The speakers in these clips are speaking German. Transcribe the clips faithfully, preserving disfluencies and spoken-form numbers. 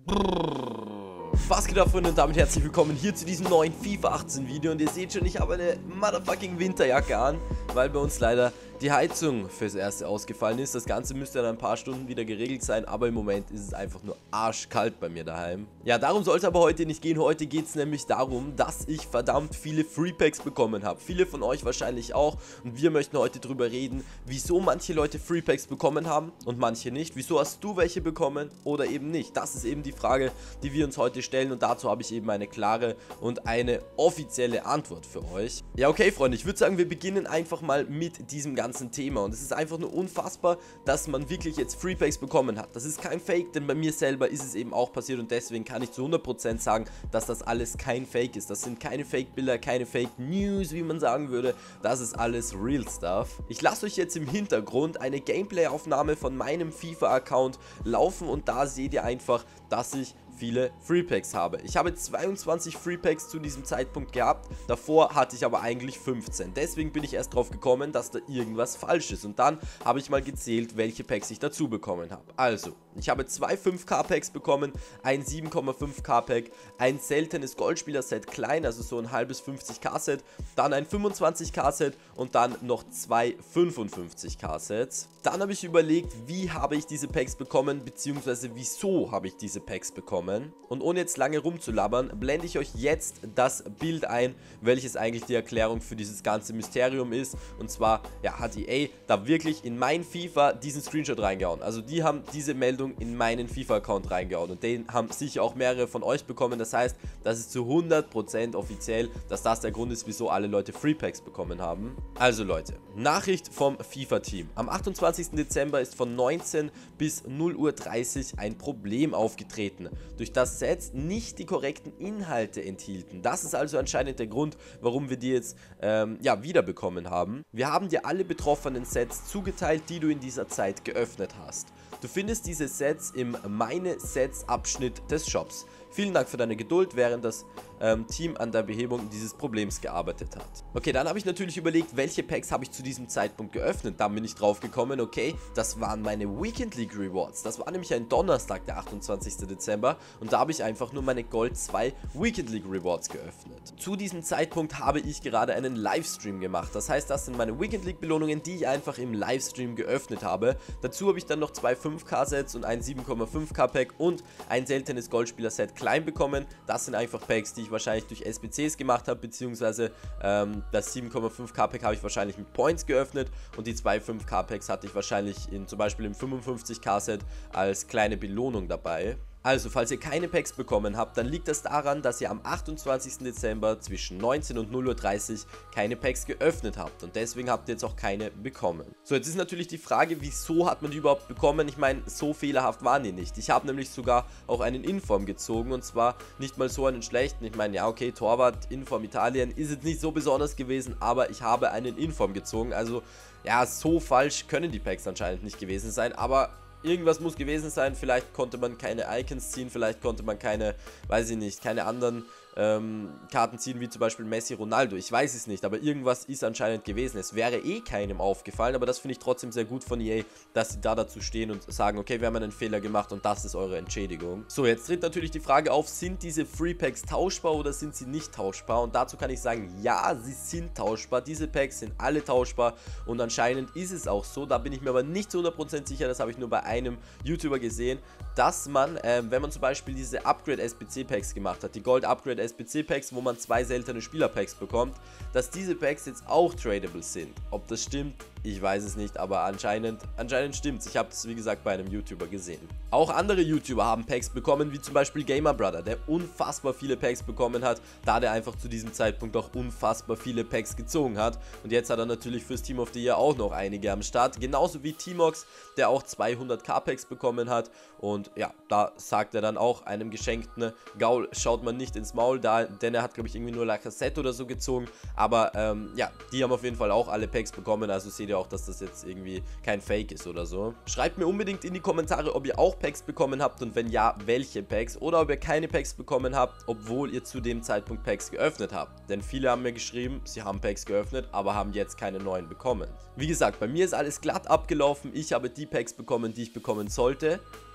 Was geht ab, Freunde, und damit herzlich willkommen hier zu diesem neuen FIFA achtzehn Video. Und ihr seht schon, ich habe eine motherfucking Winterjacke an, weil bei uns leider die Heizung fürs Erste ausgefallen ist. Das Ganze müsste in ein paar Stunden wieder geregelt sein, aber im Moment ist es einfach nur arschkalt bei mir daheim. Ja, darum soll es aber heute nicht gehen. Heute geht es nämlich darum, dass ich verdammt viele Free Packs bekommen habe. Viele von euch wahrscheinlich auch. Und wir möchten heute drüber reden, wieso manche Leute Free Packs bekommen haben und manche nicht. Wieso hast du welche bekommen oder eben nicht? Das ist eben die Frage, die wir uns heute stellen. Und dazu habe ich eben eine klare und eine offizielle Antwort für euch. Ja, okay, Freunde, ich würde sagen, wir beginnen einfach mal mit diesem ganzen Thema. Und es ist einfach nur unfassbar, dass man wirklich jetzt Free Packs bekommen hat. Das ist kein Fake, denn bei mir selber ist es eben auch passiert und deswegen kann ich zu hundert Prozent sagen, dass das alles kein Fake ist. Das sind keine Fake-Bilder, keine Fake News, wie man sagen würde. Das ist alles Real Stuff. Ich lasse euch jetzt im Hintergrund eine Gameplay-Aufnahme von meinem FIFA-Account laufen und da seht ihr einfach, dass ich viele Free Packs habe. Ich habe zweiundzwanzig Free Packs zu diesem Zeitpunkt gehabt, davor hatte ich aber eigentlich fünfzehn. Deswegen bin ich erst drauf gekommen, dass da irgendwas falsch ist und dann habe ich mal gezählt, welche Packs ich dazu bekommen habe. Also, ich habe zwei fünf K Packs bekommen, ein sieben Komma fünf K Pack, ein seltenes Goldspieler-Set klein, also so ein halbes fünfzig K Set, dann ein fünfundzwanzig K Set und dann noch zwei fünfundfünfzig K Sets. Dann habe ich überlegt, wie habe ich diese Packs bekommen, beziehungsweise wieso habe ich diese Packs bekommen. Und ohne jetzt lange rumzulabern, blende ich euch jetzt das Bild ein, welches eigentlich die Erklärung für dieses ganze Mysterium ist. Und zwar, ja, hat E A da wirklich in mein FIFA diesen Screenshot reingehauen. Also die haben diese Meldung in meinen FIFA-Account reingehauen. Und den haben sicher auch mehrere von euch bekommen. Das heißt, das ist zu hundert Prozent offiziell, dass das der Grund ist, wieso alle Leute Free Packs bekommen haben. Also Leute, Nachricht vom FIFA-Team. Am achtundzwanzigsten Dezember ist von neunzehn bis null Uhr dreißig ein Problem aufgetreten, durch das Sets nicht die korrekten Inhalte enthielten. Das ist also anscheinend der Grund, warum wir die jetzt ähm, ja, wiederbekommen haben. Wir haben dir alle betroffenen Sets zugeteilt, die du in dieser Zeit geöffnet hast. Du findest diese Sets im Meine Sets Abschnitt des Shops. Vielen Dank für deine Geduld, während das ähm, Team an der Behebung dieses Problems gearbeitet hat. Okay, dann habe ich natürlich überlegt, welche Packs habe ich zu diesem Zeitpunkt geöffnet. Dann bin ich drauf gekommen, okay, das waren meine Weekend League Rewards. Das war nämlich ein Donnerstag, der achtundzwanzigste Dezember. Und da habe ich einfach nur meine Gold zwei Weekend League Rewards geöffnet. Zu diesem Zeitpunkt habe ich gerade einen Livestream gemacht. Das heißt, das sind meine Weekend League Belohnungen, die ich einfach im Livestream geöffnet habe. Dazu habe ich dann noch zwei fünf K Sets und ein sieben Komma fünf K Pack und ein seltenes Goldspieler-Set klein bekommen. Das sind einfach Packs, die ich wahrscheinlich durch S B Cs gemacht habe, beziehungsweise ähm, das sieben Komma fünf K Pack habe ich wahrscheinlich mit Points geöffnet und die zwei fünf K Packs hatte ich wahrscheinlich in, zum Beispiel im fünfundfünfzig K Set als kleine Belohnung dabei. Also, falls ihr keine Packs bekommen habt, dann liegt das daran, dass ihr am achtundzwanzigsten Dezember zwischen neunzehn und null Uhr dreißig keine Packs geöffnet habt und deswegen habt ihr jetzt auch keine bekommen. So, jetzt ist natürlich die Frage, wieso hat man die überhaupt bekommen? Ich meine, so fehlerhaft waren die nicht. Ich habe nämlich sogar auch einen Inform gezogen und zwar nicht mal so einen schlechten. Ich meine, ja okay, Torwart, Inform Italien ist jetzt nicht so besonders gewesen, aber ich habe einen Inform gezogen. Also, ja, so falsch können die Packs anscheinend nicht gewesen sein, aber irgendwas muss gewesen sein, vielleicht konnte man keine Icons ziehen, vielleicht konnte man keine, weiß ich nicht, keine anderen ähm, Karten ziehen, wie zum Beispiel Messi, Ronaldo. Ich weiß es nicht, aber irgendwas ist anscheinend gewesen. Es wäre eh keinem aufgefallen, aber das finde ich trotzdem sehr gut von E A, dass sie da dazu stehen und sagen, okay, wir haben einen Fehler gemacht und das ist eure Entschädigung. So, jetzt tritt natürlich die Frage auf, sind diese Free Packs tauschbar oder sind sie nicht tauschbar? Und dazu kann ich sagen, ja, sie sind tauschbar. Diese Packs sind alle tauschbar und anscheinend ist es auch so. Da bin ich mir aber nicht zu hundert Prozent sicher, das habe ich nur bei einem YouTuber gesehen, dass man, äh, wenn man zum Beispiel diese Upgrade S B C Packs gemacht hat, die Gold Upgrade S B C Packs, wo man zwei seltene Spieler Packs bekommt, dass diese Packs jetzt auch tradable sind. Ob das stimmt, ich weiß es nicht, aber anscheinend, anscheinend stimmt es. Ich habe es, wie gesagt, bei einem YouTuber gesehen. Auch andere YouTuber haben Packs bekommen, wie zum Beispiel Gamer Brother, der unfassbar viele Packs bekommen hat, da der einfach zu diesem Zeitpunkt auch unfassbar viele Packs gezogen hat. Und jetzt hat er natürlich fürs Team of the Year auch noch einige am Start. Genauso wie Timox, der auch zweihundert K Packs bekommen hat. Und ja, da sagt er dann auch, einem geschenkten Gaul schaut man nicht ins Maul, da, denn er hat, glaube ich, irgendwie nur Lacazette oder so gezogen. Aber ähm, ja, die haben auf jeden Fall auch alle Packs bekommen, also seht ihr auch, dass das jetzt irgendwie kein Fake ist oder so. Schreibt mir unbedingt in die Kommentare, ob ihr auch Packs bekommen habt und wenn ja, welche Packs, oder ob ihr keine Packs bekommen habt, obwohl ihr zu dem Zeitpunkt Packs geöffnet habt. Denn viele haben mir geschrieben, sie haben Packs geöffnet, aber haben jetzt keine neuen bekommen. Wie gesagt, bei mir ist alles glatt abgelaufen, ich habe die Packs bekommen, die ich bekommen sollte.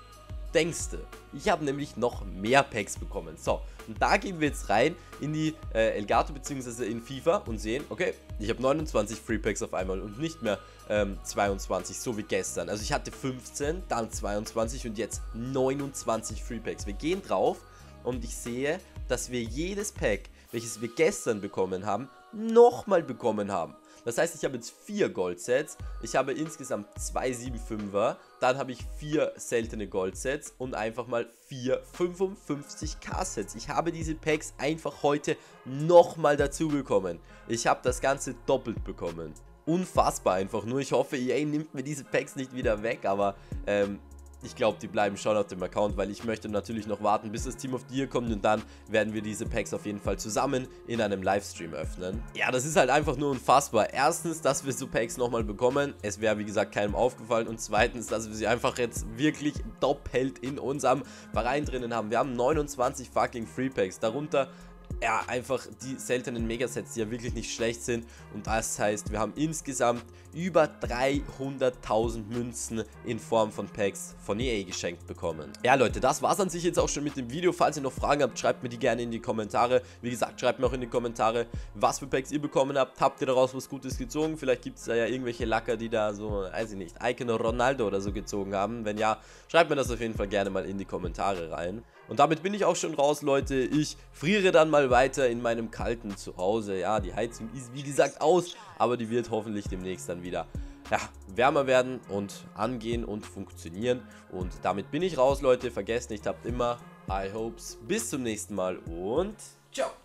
denkst du? Ich habe nämlich noch mehr Packs bekommen. So, und da gehen wir jetzt rein in die äh, Elgato bzw. in FIFA und sehen, okay, ich habe neunundzwanzig Free Packs auf einmal und nicht mehr ähm, zweiundzwanzig, so wie gestern. Also ich hatte fünfzehn, dann zweiundzwanzig und jetzt neunundzwanzig Free Packs. Wir gehen drauf und ich sehe, dass wir jedes Pack, welches wir gestern bekommen haben, nochmal bekommen haben. Das heißt, ich habe jetzt vier Goldsets, ich habe insgesamt zwei siebenundfünfer, dann habe ich vier seltene Goldsets und einfach mal vier fünfundfünfzig K-Sets. Ich habe diese Packs einfach heute nochmal dazu bekommen. Ich habe das Ganze doppelt bekommen. Unfassbar einfach nur. Ich hoffe, E A nimmt mir diese Packs nicht wieder weg, aber ähm, ich glaube, die bleiben schon auf dem Account, weil ich möchte natürlich noch warten, bis das Team of the Year kommt und dann werden wir diese Packs auf jeden Fall zusammen in einem Livestream öffnen. Ja, das ist halt einfach nur unfassbar. Erstens, dass wir so Packs nochmal bekommen. Es wäre, wie gesagt, keinem aufgefallen. Und zweitens, dass wir sie einfach jetzt wirklich doppelt in unserem Verein drinnen haben. Wir haben neunundzwanzig fucking Free Packs. Darunter ja, einfach die seltenen Megasets, die ja wirklich nicht schlecht sind. Und das heißt, wir haben insgesamt über dreihunderttausend Münzen in Form von Packs von E A geschenkt bekommen. Ja Leute, das war's an sich jetzt auch schon mit dem Video. Falls ihr noch Fragen habt, schreibt mir die gerne in die Kommentare. Wie gesagt, schreibt mir auch in die Kommentare, was für Packs ihr bekommen habt. Habt ihr daraus was Gutes gezogen? Vielleicht gibt es da ja irgendwelche Lacker, die da so, weiß ich nicht, Icon Ronaldo oder so gezogen haben. Wenn ja, schreibt mir das auf jeden Fall gerne mal in die Kommentare rein. Und damit bin ich auch schon raus, Leute. Ich friere dann mal weiter in meinem kalten Zuhause. Ja, die Heizung ist wie gesagt aus, aber die wird hoffentlich demnächst dann wieder ja, wärmer werden und angehen und funktionieren. Und damit bin ich raus, Leute. Vergesst nicht, habt immer High Hopes. Bis zum nächsten Mal und ciao.